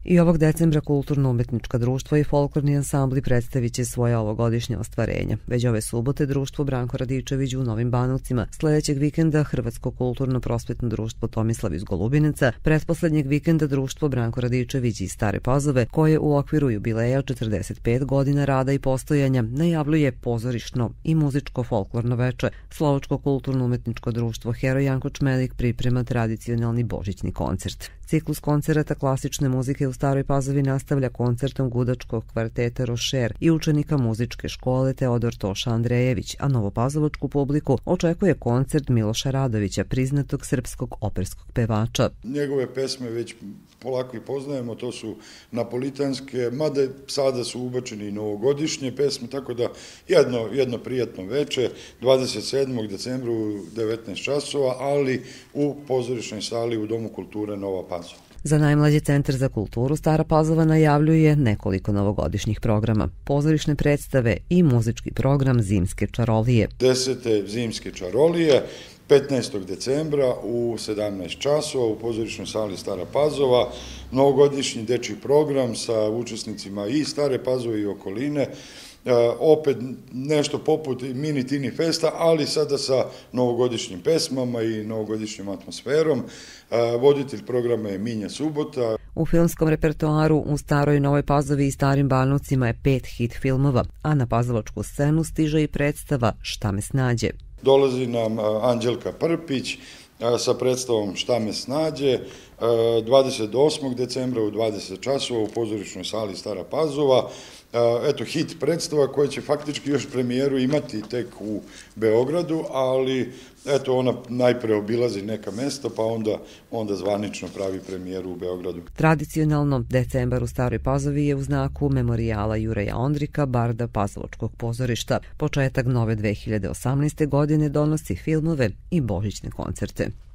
I ovog decembra kulturno-umetnička društva i folklorni ansambli predstavit će svoje ovogodišnje ostvarenja. Već ove subote društvo Branko Radičević u Novim Banovcima, sledećeg vikenda Hrvatsko kulturno-prosvetno društvo Tomislav iz Golubinica, pretposlednjeg vikenda društvo Branko Radičević iz Stare Pazove, koje u okviru jubileja 45 godina rada i postojanja najavljuje pozorišno i muzičko folklorno veče. Slovačko kulturno-umetničko društvo Heroj Janko Čmelik priprema tradicionalni božićni koncert. Ciklus koncerata klasične muzike u Staroj Pazovi nastavlja koncertom gudačkog kvarteta Rošer i učenika muzičke škole Teodor Toša Andrejević, a novopazovačku publiku očekuje koncert Miloša Radovića, priznatog srpskog operskog pevača. Njegove pesme već polako i poznajemo, to su napolitanske, mada sada su ubačeni i novogodišnje pesme, tako da jedno prijatno veče, 27. decembra u 19 časova, ali u pozorišnoj sali u Domu kulture Nova Pazova. Za najmlađi centar za kulturu Stara Pazova najavljuje nekoliko novogodišnjih programa, pozorišne predstave i muzički program Zimske čarolije. 10. Zimske čarolije, 15. decembra u 17 časova u pozorišnoj sali Stara Pazova, novogodišnji dečji program sa učesnicima i Stare Pazove i okoline, opet nešto poput mini tini festa, ali sada sa novogodišnjim pesmama i novogodišnjom atmosferom. Voditelj programa je Minja Subota. U filmskom repertoaru u Staroj Novoj Pazovi i Starim Banovcima je 5 hit filmova, a na pazovačku scenu stiže i predstava Šta me snađe. Dolazi nam Anđelka Prpić sa predstavom Šta me snađe, 28. decembra u 20 časova u pozorišnoj sali Stara Pazova. Eto, hit predstava koja će faktički još premijeru imati tek u Beogradu, ali eto, ona najpre obilazi neka mesta, pa onda zvanično pravi premijeru u Beogradu. Tradicionalno, decembar u Staroj Pazovi je u znaku memorijala Juraja Ondrika, barda Pazovačkog pozorišta. Početak nove 2018. godine donosi filmove i božićne koncerte.